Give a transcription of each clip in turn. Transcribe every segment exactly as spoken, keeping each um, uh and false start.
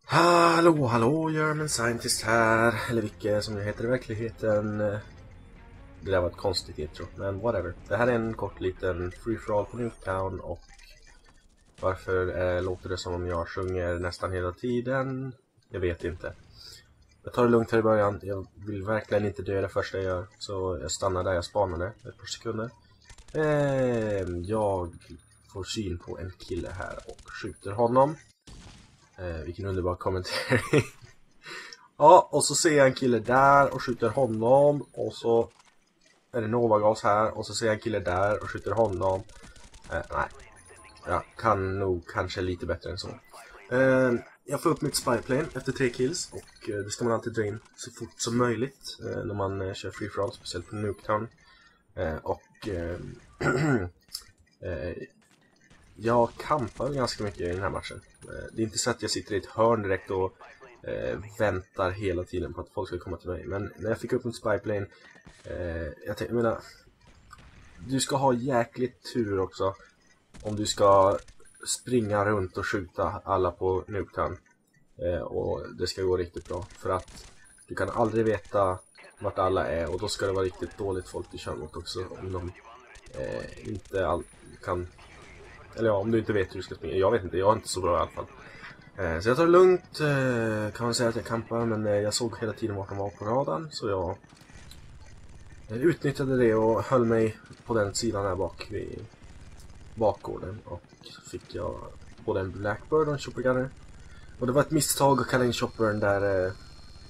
Hallå, hallå, German Scientist här. Eller vilket som jag heter i verkligheten. Det där var ett konstigt intro, men whatever. Det här är en kort liten free-for-all på Nuketown. Och varför eh, låter det som om jag sjunger nästan hela tiden? Jag vet inte. Jag tar det lugnt här i början. Jag vill verkligen inte dö det första jag gör. Så jag stannar där jag spanade ett par sekunder. eh, Jag får syn på en kille här och skjuter honom. Eh, vilken underbar kommentering. Ja, och så ser jag en kille där och skjuter honom. Och så är det Novagas här. Och så ser jag en kille där och skjuter honom. eh, Nej, jag kan nog kanske lite bättre än så. eh, Jag får upp mitt spyplane efter tre kills. Och eh, det ska man alltid dra in så fort som möjligt eh, när man eh, kör free for all, speciellt på Nuketown. eh, Och eh, eh, jag kampar ganska mycket i den här matchen. Det är inte så att jag sitter i ett hörn direkt och eh, väntar hela tiden på att folk ska komma till mig. Men när jag fick upp mitt spyplane, eh, jag tänkte, jag menar, du ska ha jäkligt tur också om du ska springa runt och skjuta alla på Nuketown. Eh, och det ska gå riktigt bra. För att du kan aldrig veta vart alla är, och då ska det vara riktigt dåligt folk du kör mot också. Om de eh, inte all kan... Eller ja, om du inte vet hur du ska springa. Jag vet inte, jag är inte så bra i alla fall. Eh, så jag tar det lugnt. Eh, kan man säga att jag kampar. Men eh, jag såg hela tiden vart de var på radarn. Så jag eh, utnyttjade det och höll mig på den sidan här bak vid bakgården. Och fick jag både en Blackbird och en Chopper Gunner. Och det var ett misstag att kalla in Choppern där... Eh,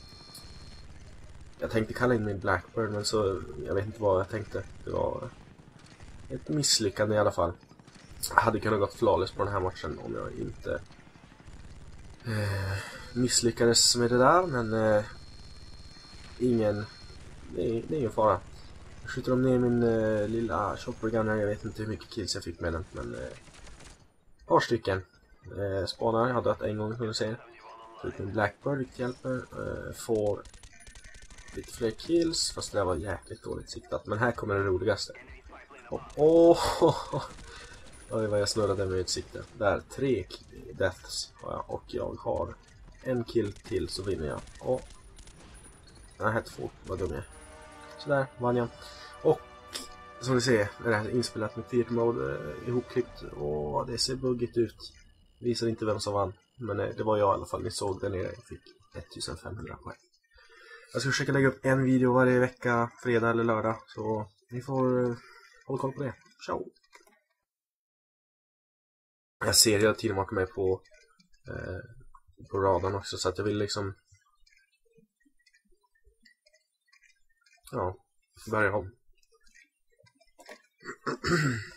jag tänkte kalla in min Blackbird, men så... Jag vet inte vad jag tänkte. Det var ett misslyckande i alla fall. Jag hade kunnat gått flawless på den här matchen om jag inte eh, misslyckades med det där, men eh, ingen det är, det är ingen fara. Jag skjuter dem ner min eh, lilla Chopper Gunner. Jag vet inte hur mycket kills jag fick med den, men eh, ett par stycken. eh, Spanar, jag har dött en gång kunde jag säga. Skjuter min Blackbird, vilket hjälper. eh, Får lite fler kills, fast det var jäkligt dåligt siktat. Men här kommer det roligaste. Åh oh, oh, oh. Oj, vad jag snurrade med utsikten. Där, tre deaths har jag. Och jag har en kill till så vinner jag. Och... Nej, här två. Vad dum jag är. Sådär, vann jag. Och som ni ser är det här inspelat med theater mode eh, ihopklippt. Och det ser buggigt ut. Visar inte vem som vann. Men eh, det var jag i alla fall. Ni såg där nere. Jag fick femtonhundra poäng. Jag ska försöka lägga upp en video varje vecka. Fredag eller lördag. Så ni får eh, hålla koll på det. Ciao! Jag ser hela tiden bakom mig på eh, på radarn också, så att jag vill liksom ja, börja om.